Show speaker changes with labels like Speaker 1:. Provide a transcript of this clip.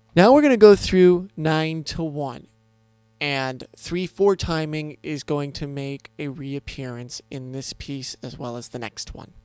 Speaker 1: Now we're going to go through 9 to 1. And 3/4 timing is going to make a reappearance in this piece as well as the next one.